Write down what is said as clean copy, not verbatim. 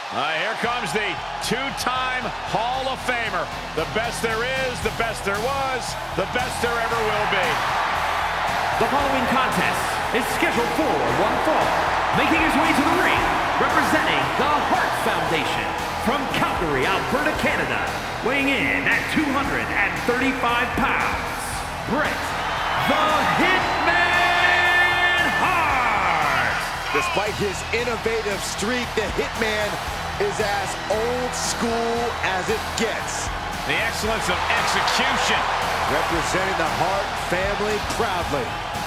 Here comes the two-time Hall of Famer. The best there is, the best there was, the best there ever will be. The following contest is scheduled for one fall. Making his way to the ring, representing the Hart Foundation from Calgary, Alberta, Canada, weighing in at 235 pounds, Bret the Hitman Hart! Despite his innovative streak, the Hitman is as old school as it gets. The excellence of execution. Representing the Hart family proudly.